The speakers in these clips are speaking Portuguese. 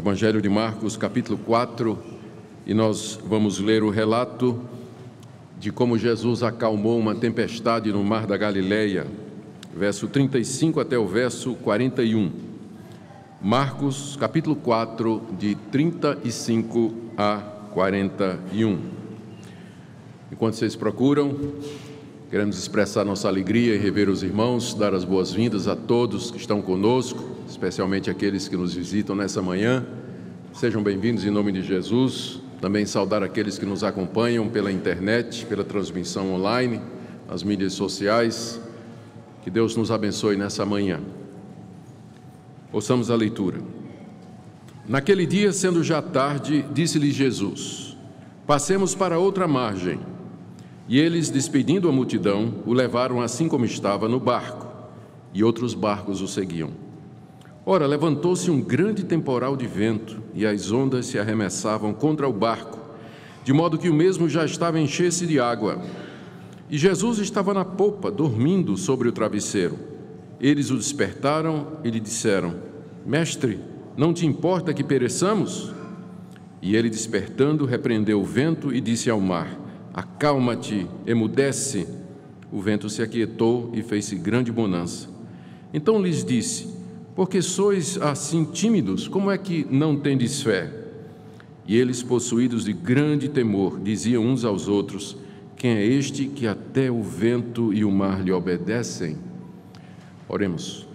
Evangelho de Marcos, capítulo 4, e nós vamos ler o relato de como Jesus acalmou uma tempestade no mar da Galileia, verso 35 até o verso 41. Marcos, capítulo 4, de 35 a 41. Enquanto vocês procuram, queremos expressar nossa alegria em rever os irmãos, dar as boas-vindas a todos que estão conosco, especialmente aqueles que nos visitam nessa manhã. Sejam bem-vindos em nome de Jesus. Também saudar aqueles que nos acompanham pela internet, pela transmissão online, nas mídias sociais. Que Deus nos abençoe nessa manhã. Ouçamos a leitura. Naquele dia, sendo já tarde, disse-lhe Jesus: passemos para outra margem. E eles, despedindo a multidão, o levaram assim como estava no barco, e outros barcos o seguiam. Ora, levantou-se um grande temporal de vento, e as ondas se arremessavam contra o barco, de modo que o mesmo já estava a encher-se de água. E Jesus estava na popa, dormindo sobre o travesseiro. Eles o despertaram e lhe disseram: Mestre, não te importa que pereçamos? E ele, despertando, repreendeu o vento e disse ao mar: Acalma-te, emudece. O vento se aquietou e fez-se grande bonança. Então lhes disse: Porque sois assim tímidos, como é que não tendes fé? E eles, possuídos de grande temor, diziam uns aos outros: Quem é este que até o vento e o mar lhe obedecem? Oremos.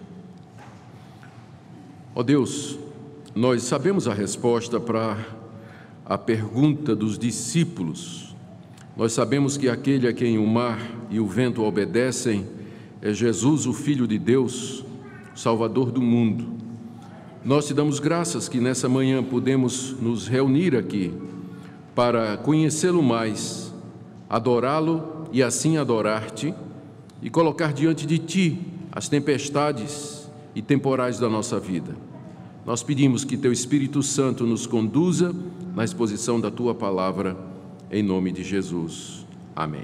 Ó Deus, nós sabemos a resposta para a pergunta dos discípulos. Nós sabemos que aquele a quem o mar e o vento obedecem é Jesus, o Filho de Deus, Salvador do mundo. Nós te damos graças que nessa manhã podemos nos reunir aqui para conhecê-lo mais, adorá-lo e assim adorar-te e colocar diante de ti as tempestades e temporais da nossa vida. Nós pedimos que teu Espírito Santo nos conduza na exposição da tua palavra, em nome de Jesus. Amém.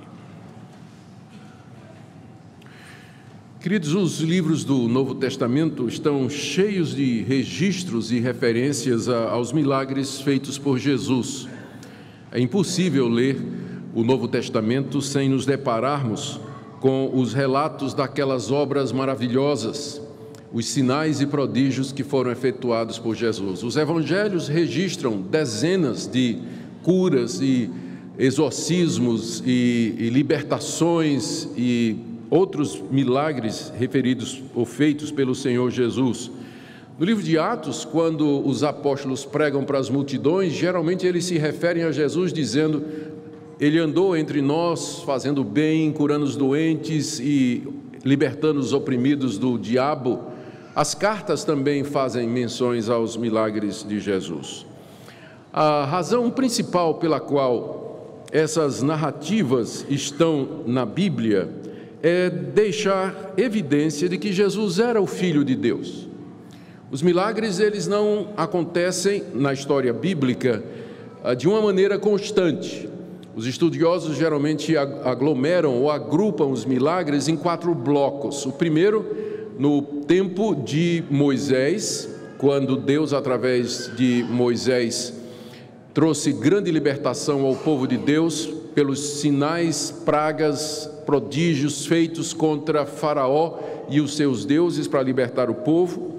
Queridos, os livros do Novo Testamento estão cheios de registros e referências aos milagres feitos por Jesus. É impossível ler o Novo Testamento sem nos depararmos com os relatos daquelas obras maravilhosas, os sinais e prodígios que foram efetuados por Jesus. Os evangelhos registram dezenas de curas e exorcismos e libertações e outros milagres referidos ou feitos pelo Senhor Jesus. No livro de Atos, quando os apóstolos pregam para as multidões, geralmente eles se referem a Jesus dizendo: Ele andou entre nós, fazendo bem, curando os doentes e libertando os oprimidos do diabo. As cartas também fazem menções aos milagres de Jesus. A razão principal pela qual essas narrativas estão na Bíblia é deixar evidência de que Jesus era o Filho de Deus. Os milagres, eles não acontecem na história bíblica de uma maneira constante. Os estudiosos geralmente aglomeram ou agrupam os milagres em 4 blocos. O primeiro, no tempo de Moisés, quando Deus, através de Moisés, trouxe grande libertação ao povo de Deus pelos sinais, pragas, prodígios feitos contra Faraó e os seus deuses para libertar o povo.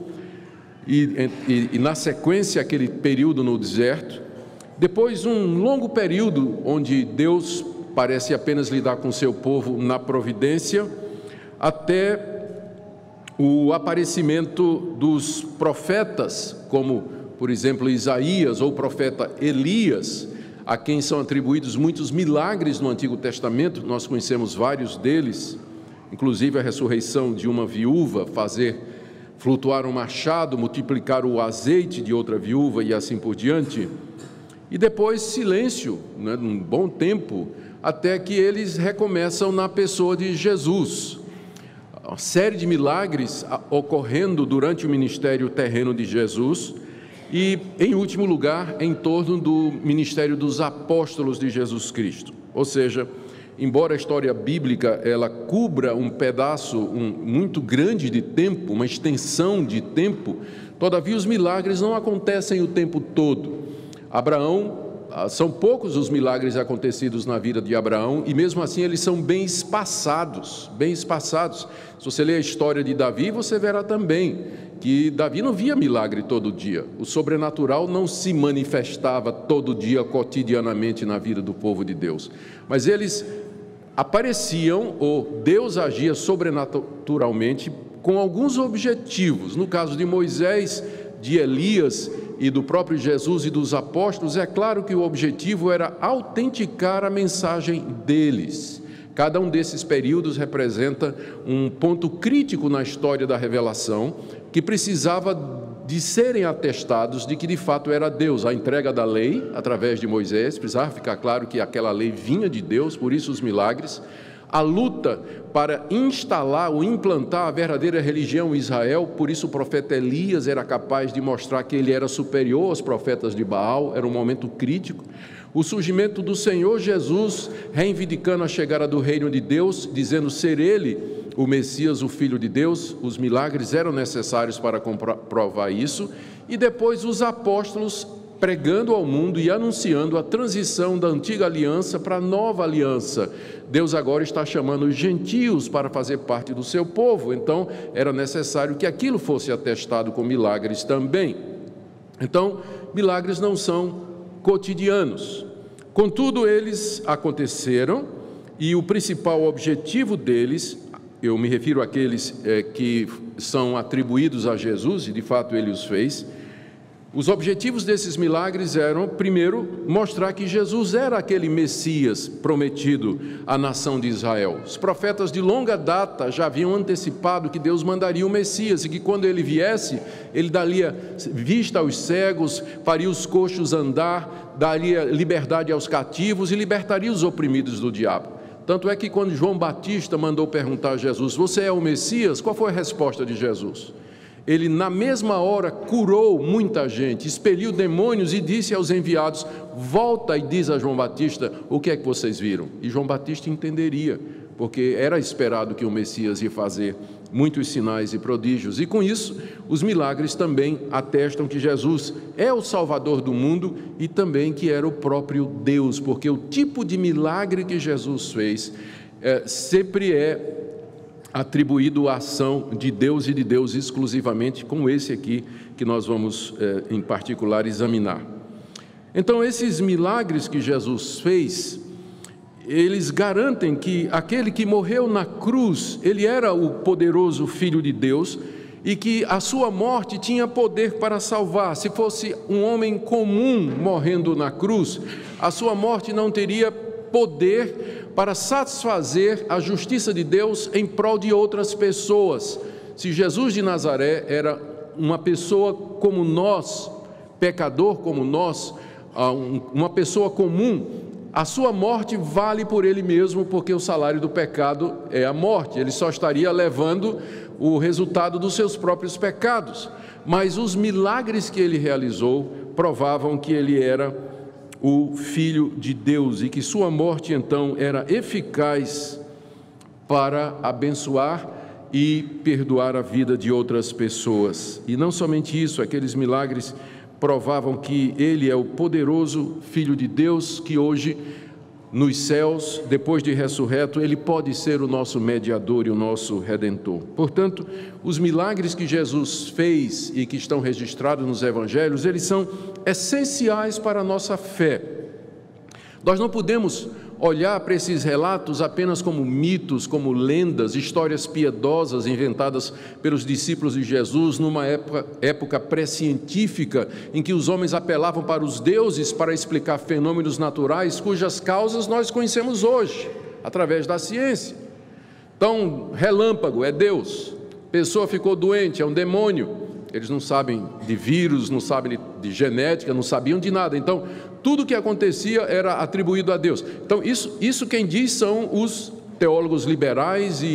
E na sequência, aquele período no deserto. Depois, um longo período onde Deus parece apenas lidar com o seu povo na providência, até o aparecimento dos profetas, como, por exemplo, Isaías ou o profeta Elias, a quem são atribuídos muitos milagres no Antigo Testamento. Nós conhecemos vários deles, inclusive a ressurreição de uma viúva, fazer flutuar um machado, multiplicar o azeite de outra viúva e assim por diante. E depois silêncio, um bom tempo, até que eles recomeçam na pessoa de Jesus. Uma série de milagres ocorrendo durante o ministério terreno de Jesus. E, em último lugar, em torno do ministério dos apóstolos de Jesus Cristo. Ou seja, embora a história bíblica ela cubra um pedaço muito grande de tempo, uma extensão de tempo, todavia os milagres não acontecem o tempo todo. São poucos os milagres acontecidos na vida de Abraão, e mesmo assim eles são bem espaçados, bem espaçados. Se você ler a história de Davi, você verá também que Davi não via milagre todo dia. O sobrenatural não se manifestava todo dia, cotidianamente na vida do povo de Deus. Mas eles apareciam, ou Deus agia sobrenaturalmente com alguns objetivos. No caso de Moisés, de Elias e do próprio Jesus e dos apóstolos, é claro que o objetivo era autenticar a mensagem deles. Cada um desses períodos representa um ponto crítico na história da revelação, que precisava de serem atestados de que de fato era Deus. A entrega da lei através de Moisés, precisava ficar claro que aquela lei vinha de Deus, por isso os milagres. A luta para instalar ou implantar a verdadeira religião em Israel, por isso o profeta Elias era capaz de mostrar que ele era superior aos profetas de Baal, era um momento crítico. O surgimento do Senhor Jesus, reivindicando a chegada do reino de Deus, dizendo ser ele o Messias, o Filho de Deus, os milagres eram necessários para comprovar isso, e depois os apóstolos pregando ao mundo e anunciando a transição da antiga aliança para a nova aliança. Deus agora está chamando os gentios para fazer parte do seu povo, então era necessário que aquilo fosse atestado com milagres também. Então, milagres não são cotidianos, contudo eles aconteceram, e o principal objetivo deles, eu me refiro àqueles que são atribuídos a Jesus, e de fato ele os fez. Os objetivos desses milagres eram, primeiro, mostrar que Jesus era aquele Messias prometido à nação de Israel. Os profetas de longa data já haviam antecipado que Deus mandaria o Messias e que quando ele viesse, ele daria vista aos cegos, faria os coxos andar, daria liberdade aos cativos e libertaria os oprimidos do diabo. Tanto é que quando João Batista mandou perguntar a Jesus: "Você é o Messias?", qual foi a resposta de Jesus? Ele, na mesma hora, curou muita gente, expeliu demônios e disse aos enviados: "Volta e diz a João Batista o que é que vocês viram." E João Batista entenderia, porque era esperado que o Messias ia fazer muitos sinais e prodígios. E com isso, os milagres também atestam que Jesus é o Salvador do mundo e também que era o próprio Deus, porque o tipo de milagre que Jesus fez sempre é atribuído à ação de Deus e de Deus exclusivamente, como esse aqui que nós vamos em particular examinar. Então, esses milagres que Jesus fez, eles garantem que aquele que morreu na cruz, ele era o poderoso Filho de Deus e que a sua morte tinha poder para salvar. Se fosse um homem comum morrendo na cruz, a sua morte não teria poder para satisfazer a justiça de Deus em prol de outras pessoas. Se Jesus de Nazaré era uma pessoa como nós, pecador como nós, uma pessoa comum, a sua morte vale por ele mesmo, porque o salário do pecado é a morte. Ele só estaria levando o resultado dos seus próprios pecados. Mas os milagres que ele realizou provavam que ele era o Filho de Deus e que sua morte então era eficaz para abençoar e perdoar a vida de outras pessoas. E não somente isso, aqueles milagres provavam que ele é o poderoso Filho de Deus, que hoje nos céus, depois de ressurreto, ele pode ser o nosso mediador e o nosso redentor. Portanto, os milagres que Jesus fez e que estão registrados nos evangelhos, eles são essenciais para a nossa fé. Nós não podemos olhar para esses relatos apenas como mitos, como lendas, histórias piedosas inventadas pelos discípulos de Jesus numa época pré-científica, em que os homens apelavam para os deuses para explicar fenômenos naturais cujas causas nós conhecemos hoje, através da ciência. Então, relâmpago é Deus, pessoa ficou doente, é um demônio. Eles não sabem de vírus, não sabem de genética, não sabiam de nada. Então, tudo que acontecia era atribuído a Deus. Então, isso quem diz são os teólogos liberais e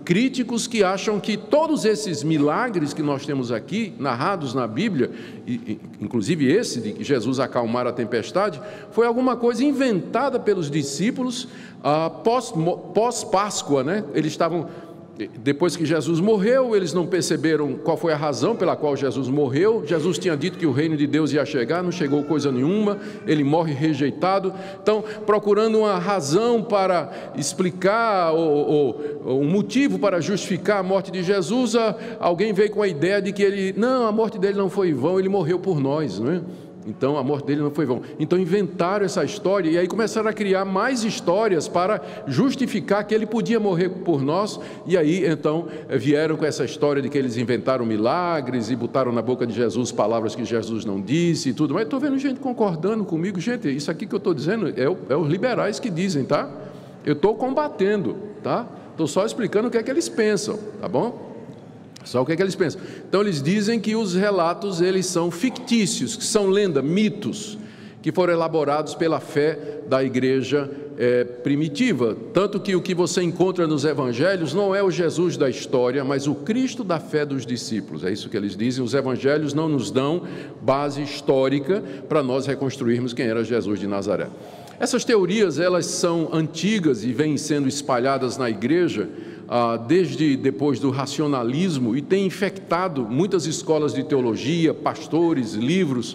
críticos que acham que todos esses milagres que nós temos aqui, narrados na Bíblia, inclusive esse de que Jesus acalmar a tempestade, foi alguma coisa inventada pelos discípulos pós-Páscoa, né? Eles estavam... Depois que Jesus morreu, eles não perceberam qual foi a razão pela qual Jesus morreu. Jesus tinha dito que o reino de Deus ia chegar, não chegou coisa nenhuma, ele morre rejeitado. Então, procurando uma razão para explicar, ou um motivo para justificar a morte de Jesus, alguém veio com a ideia de que a morte dele não foi em vão, ele morreu por nós, não é? Então a morte dele não foi vão. Então inventaram essa história e aí começaram a criar mais histórias para justificar que ele podia morrer por nós. E aí então vieram com essa história de que eles inventaram milagres e botaram na boca de Jesus palavras que Jesus não disse e tudo. Mas estou vendo gente concordando comigo. Gente, isso aqui que eu estou dizendo é os liberais que dizem, tá? Eu estou combatendo, tá? Estou só explicando o que é que eles pensam, tá bom? Só o que é que eles pensam. Então eles dizem que os relatos eles são fictícios, que são lenda, mitos, que foram elaborados pela fé da igreja primitiva. Tanto que o que você encontra nos evangelhos não é o Jesus da história, mas o Cristo da fé dos discípulos. É isso que eles dizem. Os evangelhos não nos dão base histórica para nós reconstruirmos quem era Jesus de Nazaré. Essas teorias elas são antigas e vêm sendo espalhadas na igreja desde depois do racionalismo e tem infectado muitas escolas de teologia, pastores, livros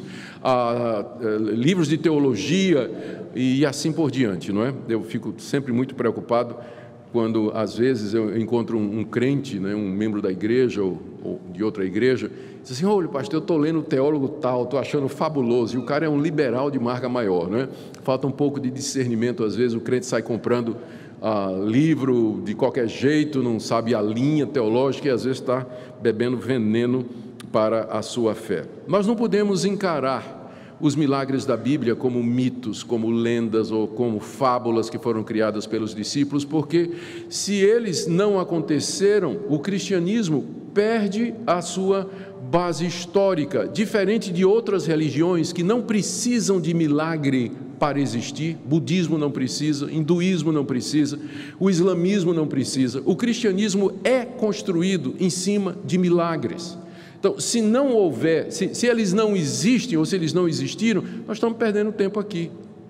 de teologia e assim por diante, não é? Eu fico sempre muito preocupado quando às vezes eu encontro um crente, né, um membro da igreja ou de outra igreja, diz assim: olha, pastor, eu estou lendo o teólogo tal, estou achando fabuloso, e o cara é um liberal de marca maior, né? Falta um pouco de discernimento, às vezes o crente sai comprando livro de qualquer jeito, não sabe a linha teológica e às vezes está bebendo veneno para a sua fé. Nós não podemos encarar os milagres da Bíblia como mitos, como lendas ou como fábulas que foram criadas pelos discípulos, porque se eles não aconteceram, o cristianismo perde a sua base histórica, diferente de outras religiões que não precisam de milagre para existir. Budismo não precisa, hinduísmo não precisa, o islamismo não precisa. O cristianismo é construído em cima de milagres. Então, se não houver, se eles não existem ou se eles não existiram, nós estamos perdendo tempo aqui.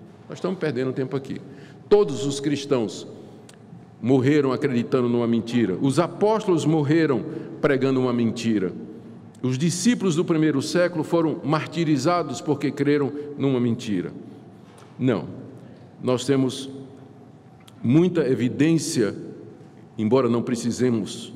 Todos os cristãos morreram acreditando numa mentira. Os apóstolos morreram pregando uma mentira. Os discípulos do primeiro século foram martirizados porque creram numa mentira. Não, nós temos muita evidência, embora não precisamos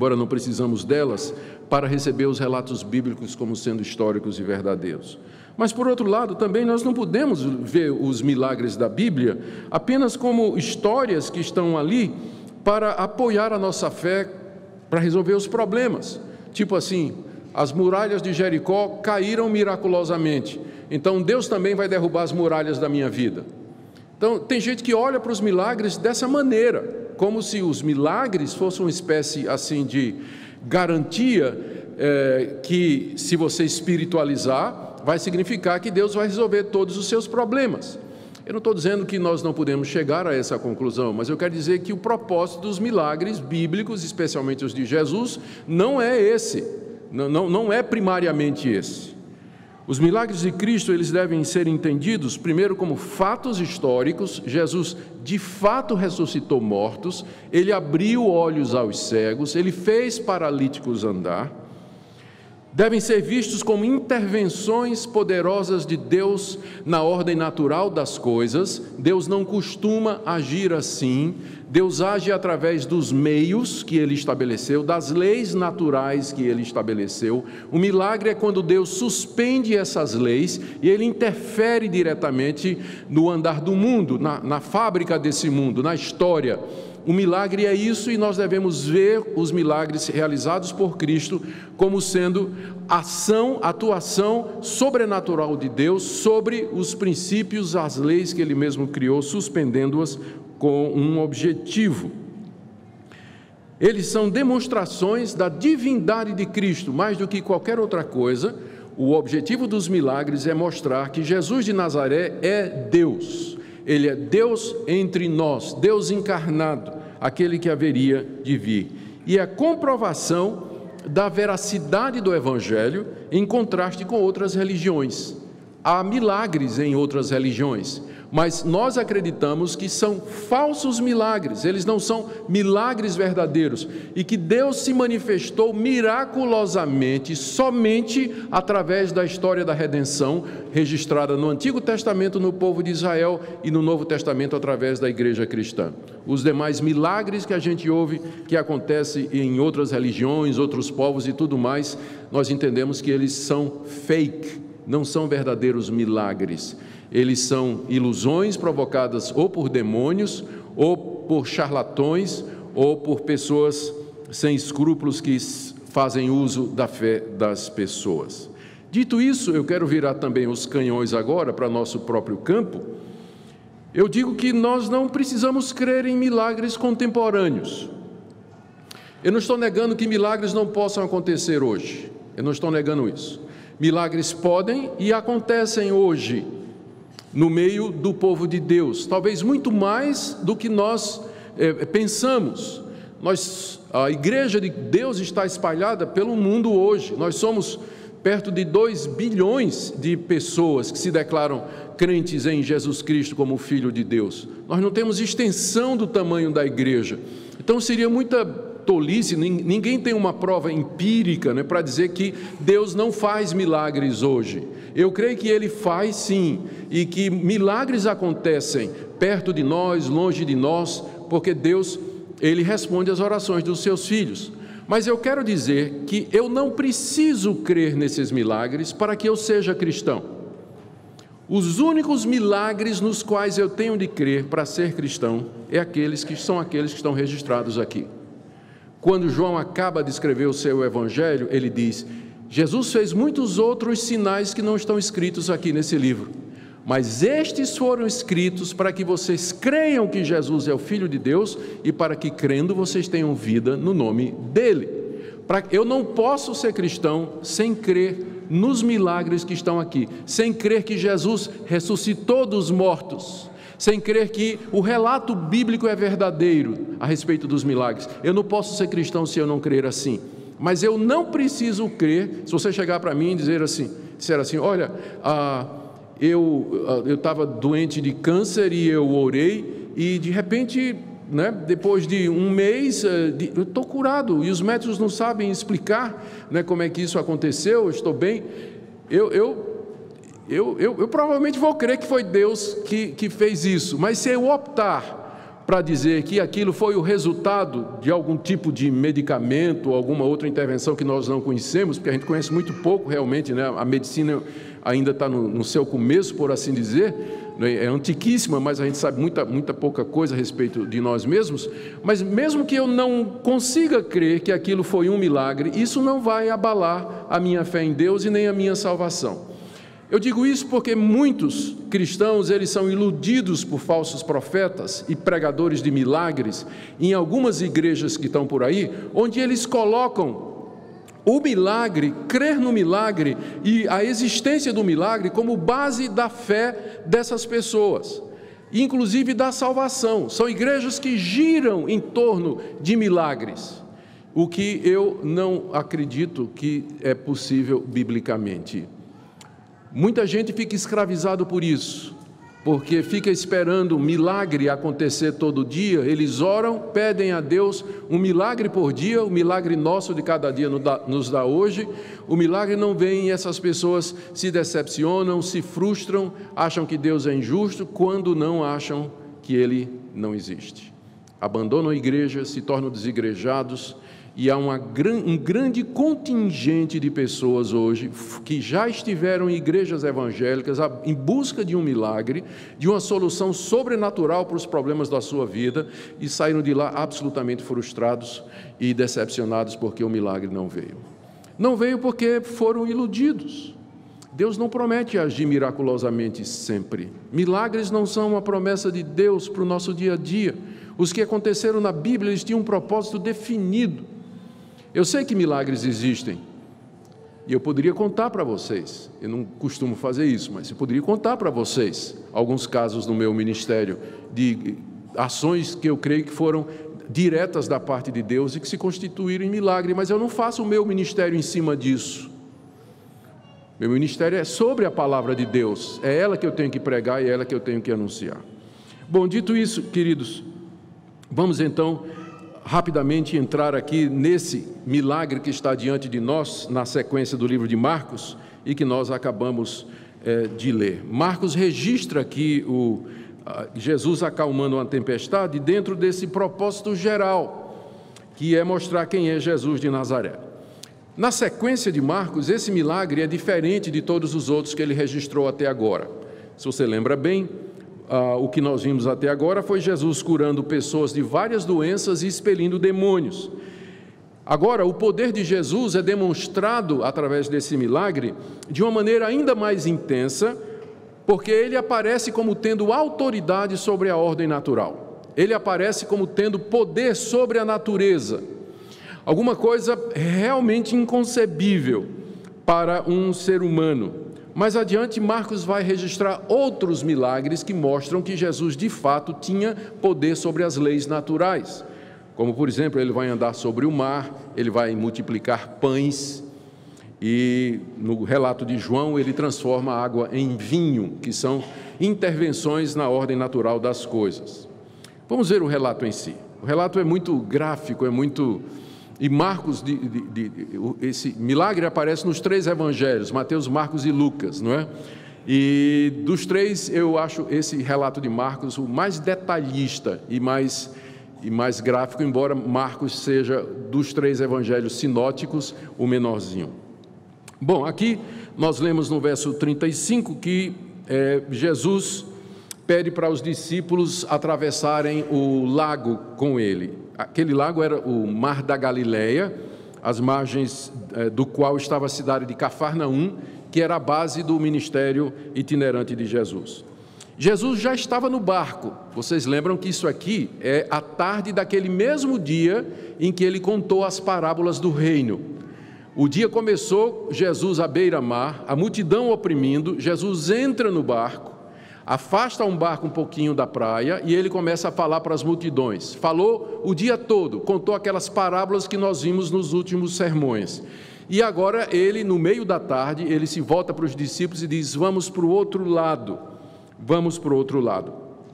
delas, para receber os relatos bíblicos como sendo históricos e verdadeiros. Mas, por outro lado, também nós não podemos ver os milagres da Bíblia apenas como histórias que estão ali para apoiar a nossa fé, para resolver os problemas. Tipo assim, as muralhas de Jericó caíram miraculosamente, então Deus também vai derrubar as muralhas da minha vida. Então, tem gente que olha para os milagres dessa maneira, como se os milagres fossem uma espécie assim de garantia que, se você espiritualizar, vai significar que Deus vai resolver todos os seus problemas. Eu não estou dizendo que nós não podemos chegar a essa conclusão, mas eu quero dizer que o propósito dos milagres bíblicos, especialmente os de Jesus, não é esse, não é primariamente esse. Os milagres de Cristo, eles devem ser entendidos primeiro como fatos históricos. Jesus de fato ressuscitou mortos, ele abriu olhos aos cegos, ele fez paralíticos andar. Devem ser vistos como intervenções poderosas de Deus na ordem natural das coisas. Deus não costuma agir assim. Deus age através dos meios que Ele estabeleceu, das leis naturais que Ele estabeleceu. O milagre é quando Deus suspende essas leis e Ele interfere diretamente no andar do mundo, na fábrica desse mundo, na história. O milagre é isso, e nós devemos ver os milagres realizados por Cristo como sendo atuação sobrenatural de Deus sobre os princípios, as leis que Ele mesmo criou, suspendendo-as com um objetivo. Eles são demonstrações da divindade de Cristo, mais do que qualquer outra coisa. O objetivo dos milagres é mostrar que Jesus de Nazaré é Deus. Ele é Deus entre nós, Deus encarnado, aquele que haveria de vir. e a comprovação da veracidade do Evangelho em contraste com outras religiões. Há milagres em outras religiões, mas nós acreditamos que são falsos milagres, eles não são milagres verdadeiros, e que Deus se manifestou miraculosamente somente através da história da redenção registrada no Antigo Testamento no povo de Israel e no Novo Testamento através da igreja cristã. Os demais milagres que a gente ouve que acontecem em outras religiões, outros povos e tudo mais, nós entendemos que eles são fake, não são verdadeiros milagres. Eles são ilusões provocadas ou por demônios, ou por charlatões, ou por pessoas sem escrúpulos que fazem uso da fé das pessoas. Dito isso, eu quero virar também os canhões agora para nosso próprio campo. Eu digo que nós não precisamos crer em milagres contemporâneos. Eu não estou negando que milagres não possam acontecer hoje. Eu não estou negando isso. Milagres podem e acontecem hoje no meio do povo de Deus, talvez muito mais do que nós pensamos. A igreja de Deus está espalhada pelo mundo hoje. Nós somos perto de 2 bilhões de pessoas que se declaram crentes em Jesus Cristo como Filho de Deus. Nós não temos extensão do tamanho da igreja. Então seria muita tolice, ninguém tem uma prova empírica, né, para dizer que Deus não faz milagres hoje. Eu creio que Ele faz sim, e que milagres acontecem perto de nós, longe de nós, porque Deus, Ele responde às orações dos seus filhos. Mas eu quero dizer que eu não preciso crer nesses milagres para que eu seja cristão. Os únicos milagres nos quais eu tenho de crer para ser cristão são aqueles que estão registrados aqui. Quando João acaba de escrever o seu evangelho, ele diz: Jesus fez muitos outros sinais que não estão escritos aqui nesse livro, mas estes foram escritos para que vocês creiam que Jesus é o Filho de Deus e para que, crendo, vocês tenham vida no nome dele. Eu não posso ser cristão sem crer nos milagres que estão aqui, sem crer que Jesus ressuscitou dos mortos, sem crer que o relato bíblico é verdadeiro a respeito dos milagres. Eu não posso ser cristão se eu não crer assim. Mas eu não preciso crer, se você chegar para mim e disser assim, olha, eu estava doente de câncer e eu orei e de repente, né, depois de um mês, eu estou curado, e os médicos não sabem explicar, né, como é que isso aconteceu, eu estou bem. Eu provavelmente vou crer que foi Deus que fez isso, mas se eu optar para dizer que aquilo foi o resultado de algum tipo de medicamento ou alguma outra intervenção que nós não conhecemos, porque a gente conhece muito pouco realmente, né? A medicina ainda está no seu começo, por assim dizer, né? É antiquíssima, mas a gente sabe muita pouca coisa a respeito de nós mesmos. Mas mesmo que eu não consiga crer que aquilo foi um milagre, isso não vai abalar a minha fé em Deus e nem a minha salvação. Eu digo isso porque muitos cristãos, eles são iludidos por falsos profetas e pregadores de milagres em algumas igrejas que estão por aí, onde eles colocam o milagre, crer no milagre e a existência do milagre como base da fé dessas pessoas, inclusive da salvação. São igrejas que giram em torno de milagres, o que eu não acredito que é possível biblicamente. Muita gente fica escravizado por isso, porque fica esperando um milagre acontecer todo dia. Eles oram, pedem a Deus um milagre por dia, o milagre nosso de cada dia nos dá hoje. O milagre não vem e essas pessoas se decepcionam, se frustram, acham que Deus é injusto, quando não acham que Ele não existe. Abandonam a igreja, se tornam desigrejados. E há um grande contingente de pessoas hoje que já estiveram em igrejas evangélicas em busca de um milagre, de uma solução sobrenatural para os problemas da sua vida, e saíram de lá absolutamente frustrados e decepcionados porque o milagre não veio. Não veio porque foram iludidos. Deus não promete agir miraculosamente sempre. Milagres não são uma promessa de Deus para o nosso dia a dia. Os que aconteceram na Bíblia, eles tinham um propósito definido. Eu sei que milagres existem, e eu poderia contar para vocês, eu não costumo fazer isso, mas eu poderia contar para vocês alguns casos no meu ministério, de ações que eu creio que foram diretas da parte de Deus e que se constituíram em milagre, mas eu não faço o meu ministério em cima disso. Meu ministério é sobre a palavra de Deus, é ela que eu tenho que pregar e é ela que eu tenho que anunciar. Bom, dito isso, queridos, vamos então rapidamente entrar aqui nesse milagre que está diante de nós, na sequência do livro de Marcos, e que nós acabamos de ler. Marcos registra aqui Jesus acalmando uma tempestade dentro desse propósito geral, que é mostrar quem é Jesus de Nazaré. Na sequência de Marcos, esse milagre é diferente de todos os outros que ele registrou até agora. Se você lembra bem, o que nós vimos até agora foi Jesus curando pessoas de várias doenças e expelindo demônios. Agora, o poder de Jesus é demonstrado através desse milagre de uma maneira ainda mais intensa, porque ele aparece como tendo autoridade sobre a ordem natural. Ele aparece como tendo poder sobre a natureza. Alguma coisa realmente inconcebível para um ser humano. Mais adiante, Marcos vai registrar outros milagres que mostram que Jesus, de fato, tinha poder sobre as leis naturais. Como, por exemplo, ele vai andar sobre o mar, ele vai multiplicar pães, e no relato de João, ele transforma a água em vinho, que são intervenções na ordem natural das coisas. Vamos ver o relato em si. O relato é muito gráfico, E Marcos, esse milagre aparece nos 3 evangelhos, Mateus, Marcos e Lucas, não é? E dos 3, eu acho esse relato de Marcos o mais detalhista e mais gráfico, embora Marcos seja, dos 3 evangelhos sinóticos, o menorzinho. Bom, aqui nós lemos no verso 35 que Jesus pede para os discípulos atravessarem o lago com ele. Aquele lago era o Mar da Galileia, as margens do qual estava a cidade de Cafarnaum, que era a base do ministério itinerante de Jesus. Jesus já estava no barco. Vocês lembram que isso aqui é a tarde daquele mesmo dia em que ele contou as parábolas do reino. O dia começou, Jesus à beira-mar, a multidão oprimindo, Jesus entra no barco, afasta um barco um pouquinho da praia e ele começa a falar para as multidões. Falou o dia todo, contou aquelas parábolas que nós vimos nos últimos sermões. E agora ele, no meio da tarde, ele se volta para os discípulos e diz: vamos para o outro lado, vamos para o outro lado.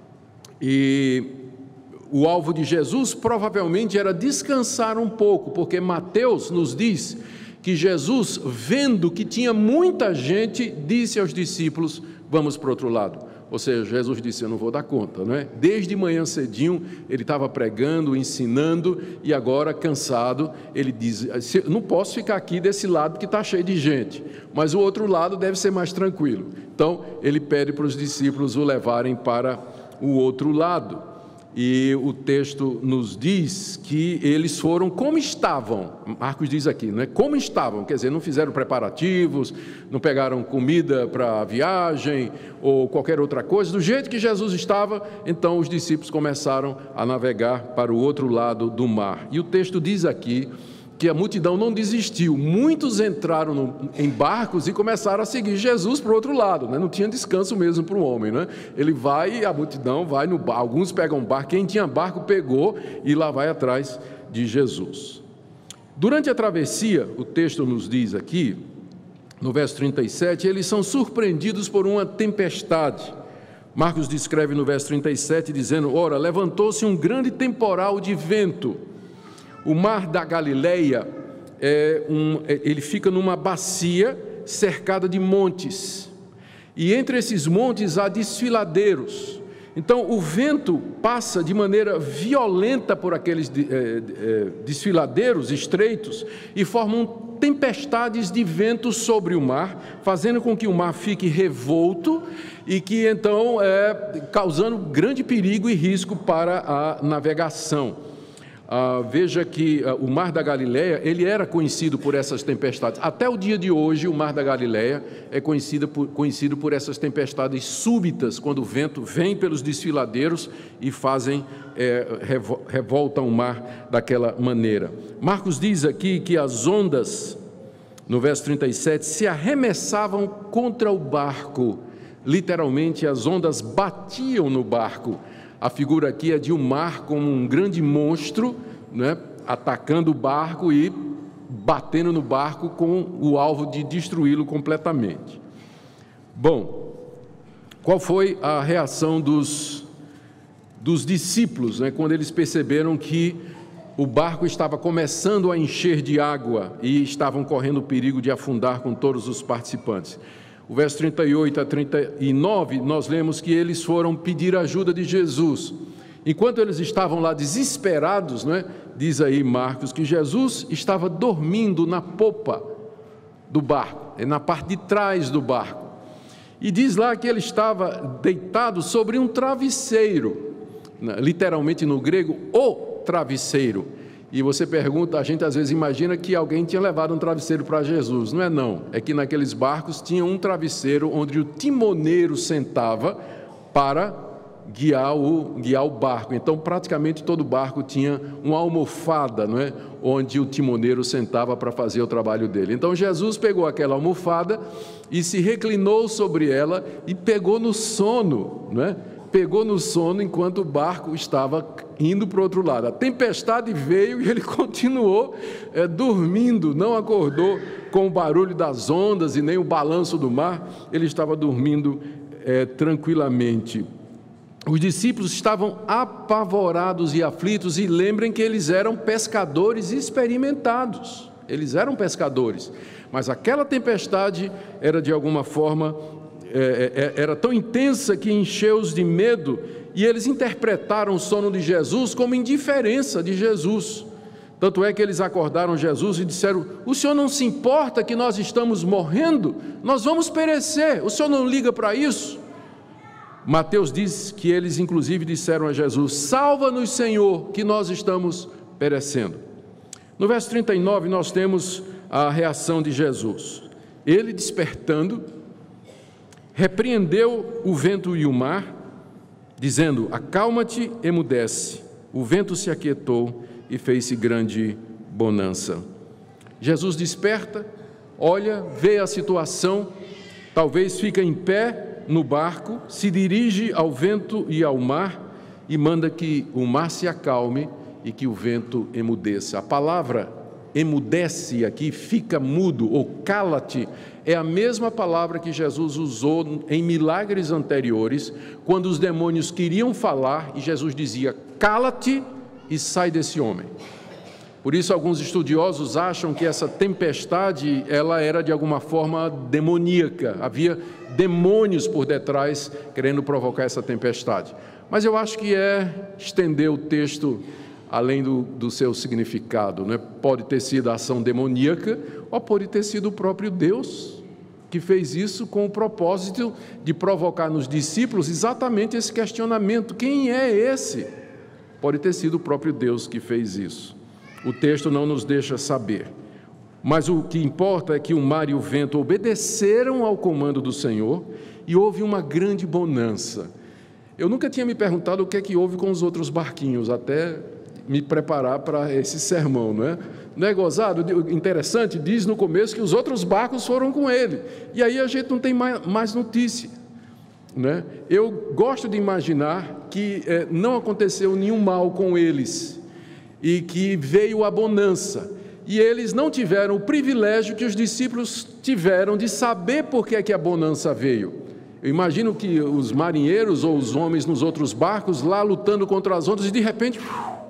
E o alvo de Jesus provavelmente era descansar um pouco, porque Mateus nos diz que Jesus, vendo que tinha muita gente, disse aos discípulos: vamos para o outro lado. Ou seja, Jesus disse: eu não vou dar conta, não é? Desde manhã cedinho, ele estava pregando, ensinando, e agora, cansado, ele diz: não posso ficar aqui desse lado que está cheio de gente, mas o outro lado deve ser mais tranquilo. Então, ele pede para os discípulos o levarem para o outro lado. E o texto nos diz que eles foram como estavam. Marcos diz aqui, não é? Como estavam, quer dizer, não fizeram preparativos, não pegaram comida para a viagem ou qualquer outra coisa. Do jeito que Jesus estava, então os discípulos começaram a navegar para o outro lado do mar. E o texto diz aqui que a multidão não desistiu. Muitos entraram em barcos e começaram a seguir Jesus para o outro lado, né? Não tinha descanso mesmo para o homem, né? Ele vai, a multidão vai no barco, alguns pegam barco, quem tinha barco pegou e lá vai atrás de Jesus. Durante a travessia, o texto nos diz aqui, no verso 37, eles são surpreendidos por uma tempestade. Marcos descreve no verso 37, dizendo: ora, levantou-se um temporal de vento. O Mar da Galileia, ele fica numa bacia cercada de montes, e entre esses montes há desfiladeiros. Então o vento passa de maneira violenta por aqueles desfiladeiros estreitos e formam tempestades de vento sobre o mar, fazendo com que o mar fique revolto e que então causando grande perigo e risco para a navegação. Veja que o Mar da Galileia, ele era conhecido por essas tempestades. Até o dia de hoje, o Mar da Galileia é conhecido por essas tempestades súbitas, quando o vento vem pelos desfiladeiros e revoltam o mar daquela maneira. Marcos diz aqui que as ondas, no verso 37, se arremessavam contra o barco. Literalmente, as ondas batiam no barco, A figura aqui é de um mar como um grande monstro, né, atacando o barco e batendo no barco com o alvo de destruí-lo completamente. Bom, qual foi a reação dos discípulos, né, quando eles perceberam que o barco estava começando a encher de água e estavam correndo o perigo de afundar com todos os participantes? O verso 38 a 39, nós lemos que eles foram pedir ajuda de Jesus. Enquanto eles estavam lá desesperados, né, diz aí Marcos, que Jesus estava dormindo na popa do barco, na parte de trás do barco. E diz lá que ele estava deitado sobre um travesseiro, literalmente no grego, o travesseiro. E você pergunta, a gente às vezes imagina que alguém tinha levado um travesseiro para Jesus. Não é não, é que naqueles barcos tinha um travesseiro onde o timoneiro sentava para guiar o barco. Então praticamente todo barco tinha uma almofada, não é? Onde o timoneiro sentava para fazer o trabalho dele. Então Jesus pegou aquela almofada e se reclinou sobre ela e pegou no sono, não é? Pegou no sono enquanto o barco estava indo para o outro lado. A tempestade veio e ele continuou dormindo, não acordou com o barulho das ondas e nem o balanço do mar, ele estava dormindo tranquilamente. Os discípulos estavam apavorados e aflitos, e lembrem que eles eram pescadores experimentados, eles eram pescadores, mas aquela tempestade era de alguma forma era tão intensa que encheu-os de medo, e eles interpretaram o sono de Jesus como indiferença de Jesus. Tanto é que eles acordaram Jesus e disseram: o Senhor não se importa que nós estamos morrendo? Nós vamos perecer, o Senhor não liga para isso? Mateus diz que eles inclusive disseram a Jesus: salva-nos, Senhor, que nós estamos perecendo. No verso 39 nós temos a reação de Jesus. Ele, despertando, repreendeu o vento e o mar, dizendo: acalma-te, emudece. O vento se aquietou e fez-se grande bonança. Jesus desperta, olha, vê a situação, talvez fica em pé no barco, se dirige ao vento e ao mar e manda que o mar se acalme e que o vento emudeça. A palavra emudece aqui, fica mudo ou cala-te, é a mesma palavra que Jesus usou em milagres anteriores, quando os demônios queriam falar e Jesus dizia: cala-te e sai desse homem. Por isso alguns estudiosos acham que essa tempestade ela era de alguma forma demoníaca, havia demônios por detrás querendo provocar essa tempestade. Mas eu acho que é estender o texto além do seu significado, né? Pode ter sido a ação demoníaca, ou pode ter sido o próprio Deus que fez isso com o propósito de provocar nos discípulos exatamente esse questionamento: quem é esse? Pode ter sido o próprio Deus que fez isso. O texto não nos deixa saber, mas o que importa é que o mar e o vento obedeceram ao comando do Senhor e houve uma grande bonança. Eu nunca tinha me perguntado o que é que houve com os outros barquinhos, até me preparar para esse sermão, não é? Não é gozado? Interessante, diz no começo que os outros barcos foram com ele, e aí a gente não tem mais notícia, né? Eu gosto de imaginar que não aconteceu nenhum mal com eles, e que veio a bonança, e eles não tiveram o privilégio que os discípulos tiveram de saber por que é que a bonança veio. Eu imagino que os marinheiros ou os homens nos outros barcos lá lutando contra as ondas, e de repente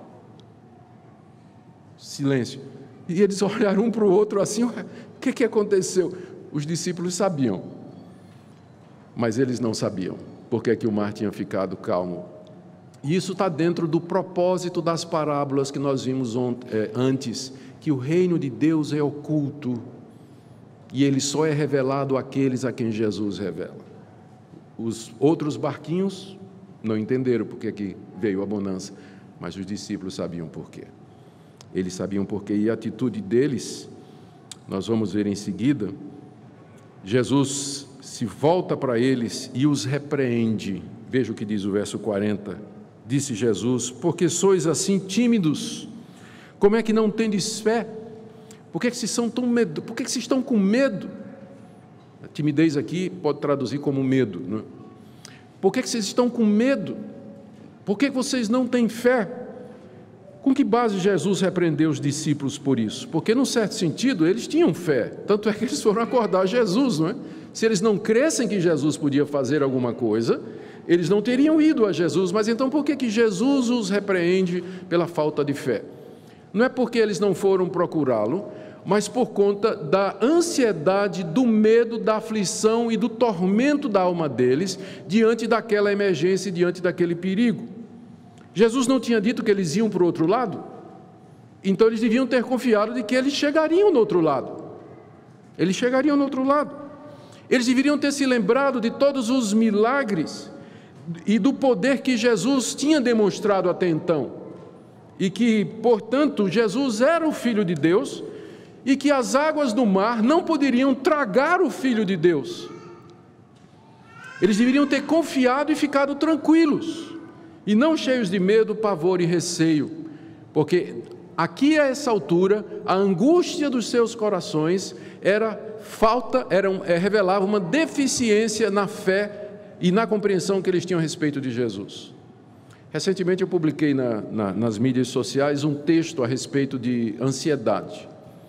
silêncio, e eles olharam um para o outro assim: o que aconteceu? Os discípulos sabiam, mas eles não sabiam porque é que o mar tinha ficado calmo. E isso está dentro do propósito das parábolas que nós vimos antes, que o reino de Deus é oculto e ele só é revelado àqueles a quem Jesus revela. Os outros barquinhos não entenderam porque é que veio a bonança, mas os discípulos sabiam por quê. Eles sabiam por quê, e a atitude deles, nós vamos ver em seguida. Jesus se volta para eles e os repreende. Veja o que diz o verso 40. Disse Jesus: porque sois assim tímidos? Como é que não tendes fé? Por que vocês são tão medo? Por que vocês estão com medo? A timidez aqui pode traduzir como medo, não é? Por que vocês estão com medo? Por que vocês não têm fé? Com que base Jesus repreendeu os discípulos por isso? Porque, num certo sentido, eles tinham fé. Tanto é que eles foram acordar Jesus, não é? Se eles não crescem que Jesus podia fazer alguma coisa, eles não teriam ido a Jesus. Mas então por que Jesus os repreende pela falta de fé? Não é porque eles não foram procurá-lo, mas por conta da ansiedade, do medo, da aflição e do tormento da alma deles diante daquela emergência, diante daquele perigo. Jesus não tinha dito que eles iam para o outro lado? Então eles deviam ter confiado de que eles chegariam no outro lado. Eles chegariam no outro lado. Eles deveriam ter se lembrado de todos os milagres e do poder que Jesus tinha demonstrado até então. E que, portanto, Jesus era o Filho de Deus e que as águas do mar não poderiam tragar o Filho de Deus. Eles deveriam ter confiado e ficado tranquilos, e não cheios de medo, pavor e receio, porque aqui a essa altura, a angústia dos seus corações revelava uma deficiência na fé e na compreensão que eles tinham a respeito de Jesus. Recentemente eu publiquei nas mídias sociais um texto a respeito de ansiedade,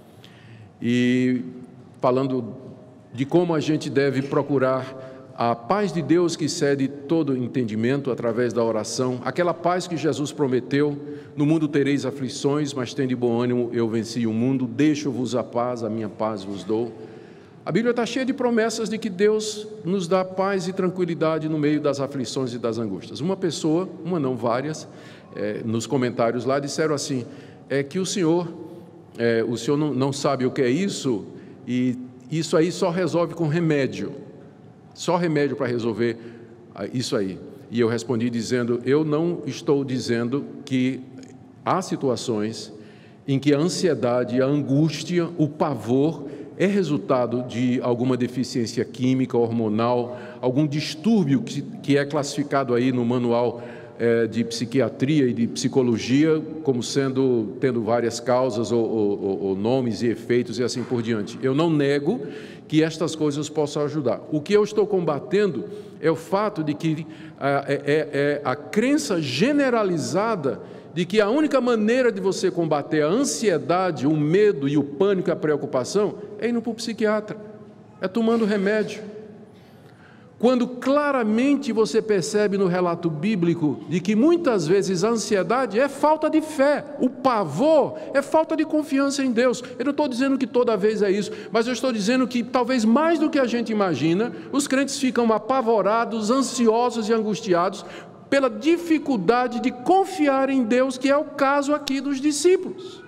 e falando de como a gente deve procurar a paz de Deus que excede todo entendimento através da oração, aquela paz que Jesus prometeu: no mundo tereis aflições, mas tende bom ânimo, eu venci o mundo, deixo-vos a paz, a minha paz vos dou. A Bíblia está cheia de promessas de que Deus nos dá paz e tranquilidade no meio das aflições e das angústias. Uma pessoa, uma não, várias, nos comentários lá disseram assim: que o senhor não sabe o que é isso, e isso aí só resolve com remédio, só remédio para resolver isso aí. E eu respondi dizendo: eu não estou dizendo que há situações em que a ansiedade, a angústia, o pavor é resultado de alguma deficiência química, hormonal, algum distúrbio que é classificado aí no manual de psiquiatria e de psicologia como tendo várias causas ou nomes e efeitos e assim por diante. Eu não nego que estas coisas possam ajudar. O que eu estou combatendo é o fato de que a crença generalizada de que a única maneira de você combater a ansiedade, o medo e o pânico e a preocupação é indo para o psiquiatra, é tomando remédio. Quando claramente você percebe no relato bíblico de que muitas vezes a ansiedade é falta de fé, o pavor é falta de confiança em Deus. Eu não estou dizendo que toda vez é isso, mas eu estou dizendo que talvez mais do que a gente imagina, os crentes ficam apavorados, ansiosos e angustiados pela dificuldade de confiar em Deus, que é o caso aqui dos discípulos.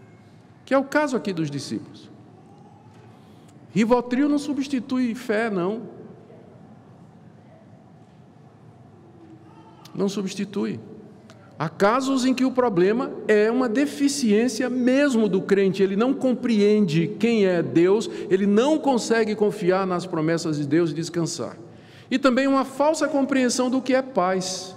Rivotril não substitui fé, não. Não substitui. Há casos em que o problema é uma deficiência mesmo do crente, ele não compreende quem é Deus, ele não consegue confiar nas promessas de Deus e descansar. E também uma falsa compreensão do que é paz.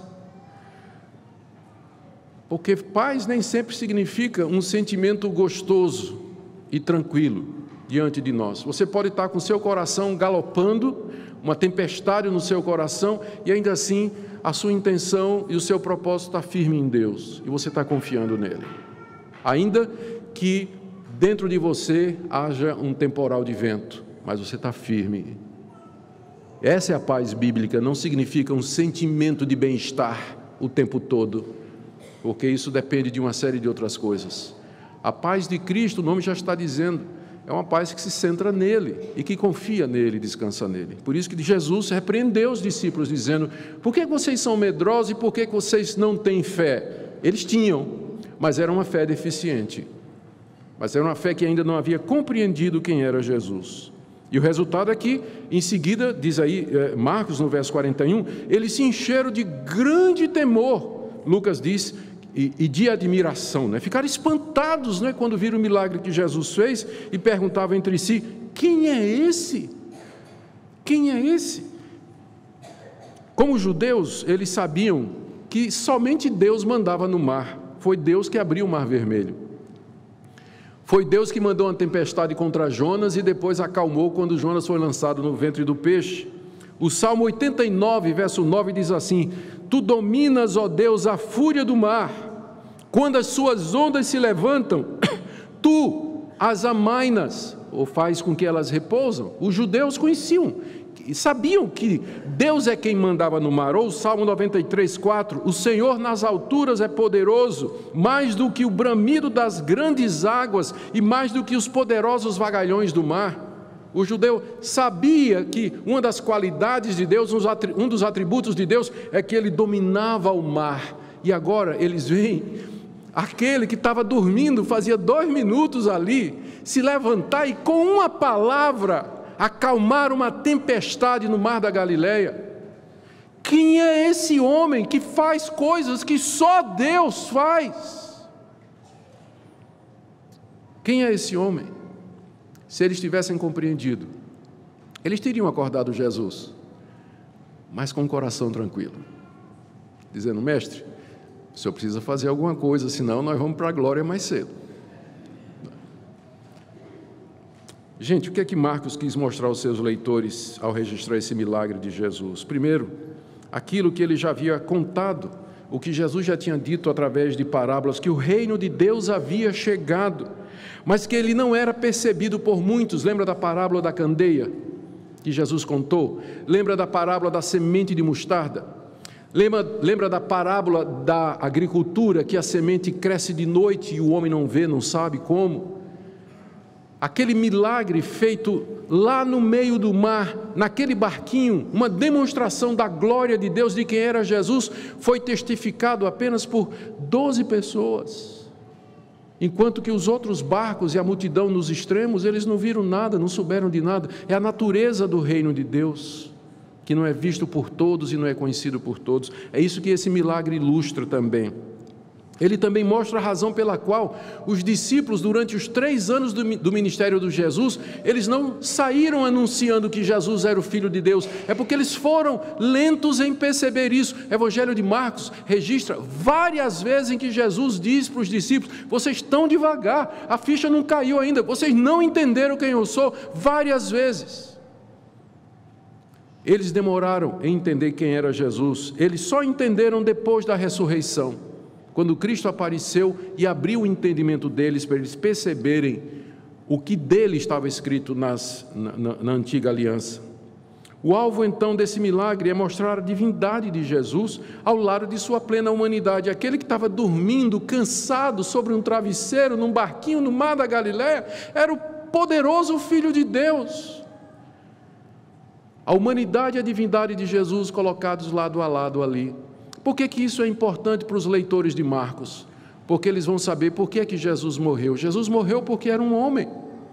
Porque paz nem sempre significa um sentimento gostoso e tranquilo diante de nós. Você pode estar com o seu coração galopando, uma tempestade no seu coração, e ainda assim a sua intenção e o seu propósito está firme em Deus, e você está confiando nele. Ainda que dentro de você haja um temporal de vento, mas você está firme. Essa é a paz bíblica, não significa um sentimento de bem-estar o tempo todo, porque isso depende de uma série de outras coisas. A paz de Cristo, o nome já está dizendo, é uma paz que se centra nele e que confia nele, descansa nele. Por isso que Jesus repreendeu os discípulos dizendo: por que vocês são medrosos e por que vocês não têm fé? Eles tinham, mas era uma fé deficiente, mas era uma fé que ainda não havia compreendido quem era Jesus. E o resultado é que, em seguida, diz aí Marcos no verso 41, eles se encheram de grande temor, Lucas diz, e de admiração, né? Ficaram espantados, né, quando viram o milagre que Jesus fez e perguntavam entre si: quem é esse? Quem é esse? Como judeus, eles sabiam que somente Deus mandava no mar. Foi Deus que abriu o mar vermelho. Foi Deus que mandou uma tempestade contra Jonas e depois acalmou quando Jonas foi lançado no ventre do peixe. O Salmo 89, verso 9 diz assim: Tu dominas, ó Deus, a fúria do mar, quando as suas ondas se levantam, tu as amainas, ou faz com que elas repousam. Os judeus conheciam e sabiam que Deus é quem mandava no mar. Ou o Salmo 93, 4, o Senhor nas alturas é poderoso, mais do que o bramido das grandes águas e mais do que os poderosos vagalhões do mar. O judeu sabia que uma das qualidades de Deus, um dos atributos de Deus, é que ele dominava o mar. E agora eles veem aquele que estava dormindo, fazia 2 minutos ali, se levantar e com uma palavra acalmar uma tempestade no mar da Galileia. Quem é esse homem que faz coisas que só Deus faz? Quem é esse homem? Se eles tivessem compreendido, eles teriam acordado Jesus, mas com o coração tranquilo, dizendo: mestre, o senhor precisa fazer alguma coisa, senão nós vamos para a glória mais cedo. Gente, o que é que Marcos quis mostrar aos seus leitores ao registrar esse milagre de Jesus? Primeiro, aquilo que ele já havia contado, o que Jesus já tinha dito através de parábolas, que o reino de Deus havia chegado, mas que ele não era percebido por muitos. Lembra da parábola da candeia que Jesus contou? Lembra da parábola da semente de mostarda? Lembra da parábola da agricultura, que a semente cresce de noite e o homem não vê, não sabe como? Aquele milagre feito lá no meio do mar, naquele barquinho, uma demonstração da glória de Deus, de quem era Jesus, foi testificado apenas por 12 pessoas. Enquanto que os outros barcos e a multidão nos extremos, eles não viram nada, não souberam de nada. É a natureza do reino de Deus, que não é visto por todos e não é conhecido por todos. É isso que esse milagre ilustra também. Ele também mostra a razão pela qual os discípulos, durante os 3 anos do ministério de Jesus, eles não saíram anunciando que Jesus era o Filho de Deus. É porque eles foram lentos em perceber isso. O Evangelho de Marcos registra várias vezes em que Jesus diz para os discípulos: vocês estão devagar, a ficha não caiu ainda, vocês não entenderam quem eu sou. Várias vezes. Eles demoraram em entender quem era Jesus. Eles só entenderam depois da ressurreição, quando Cristo apareceu e abriu o entendimento deles, para eles perceberem o que dele estava escrito na antiga aliança. O alvo então desse milagre é mostrar a divindade de Jesus ao lado de sua plena humanidade. Aquele que estava dormindo, cansado, sobre um travesseiro, num barquinho no mar da Galileia, era o poderoso Filho de Deus. A humanidade e a divindade de Jesus colocados lado a lado ali. Por que isso é importante para os leitores de Marcos? Porque eles vão saber por que é que Jesus morreu. Jesus morreu porque era um homem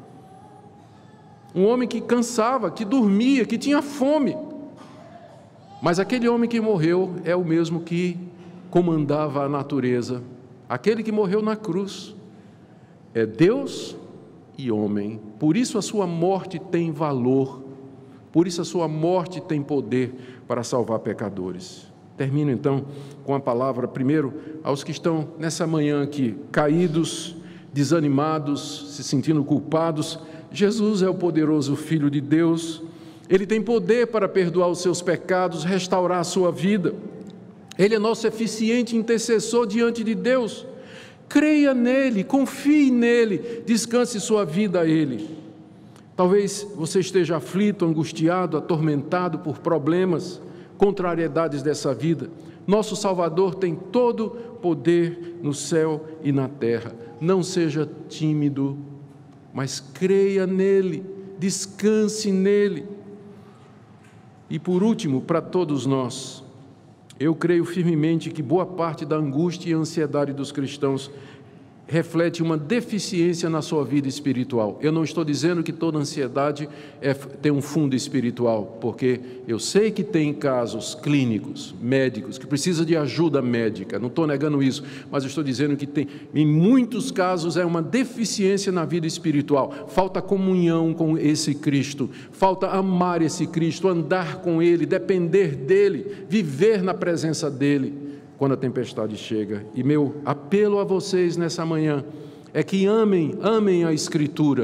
que cansava, que dormia, que tinha fome. Mas aquele homem que morreu é o mesmo que comandava a natureza. Aquele que morreu na cruz é Deus e homem. Por isso a sua morte tem valor, por isso a sua morte tem poder para salvar pecadores. Termino então com a palavra, primeiro, aos que estão nessa manhã aqui, caídos, desanimados, se sentindo culpados. Jesus é o poderoso Filho de Deus. Ele tem poder para perdoar os seus pecados, restaurar a sua vida. Ele é nosso eficiente intercessor diante de Deus. Creia nele, confie nele, descanse sua vida a ele. Talvez você esteja aflito, angustiado, atormentado por problemas, contrariedades dessa vida. Nosso Salvador tem todo poder no céu e na terra. Não seja tímido, mas creia nele, descanse nele. E por último, para todos nós, eu creio firmemente que boa parte da angústia e ansiedade dos cristãos reflete uma deficiência na sua vida espiritual. Eu não estou dizendo que toda ansiedade tem um fundo espiritual, porque eu sei que tem casos clínicos, médicos, que precisa de ajuda médica, não estou negando isso, mas eu estou dizendo que em muitos casos é uma deficiência na vida espiritual. Falta comunhão com esse Cristo, falta amar esse Cristo, andar com Ele, depender dEle, viver na presença dEle quando a tempestade chega. E meu apelo a vocês nessa manhã é que amem a Escritura,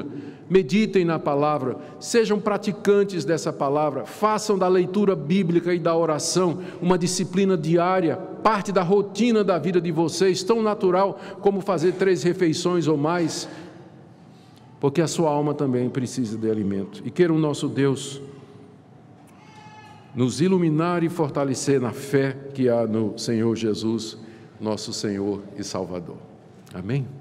meditem na palavra, sejam praticantes dessa palavra, façam da leitura bíblica e da oração uma disciplina diária, parte da rotina da vida de vocês, tão natural como fazer 3 refeições ou mais, porque a sua alma também precisa de alimento. E queira o nosso Deus nos iluminar e fortalecer na fé que há no Senhor Jesus, nosso Senhor e Salvador. Amém?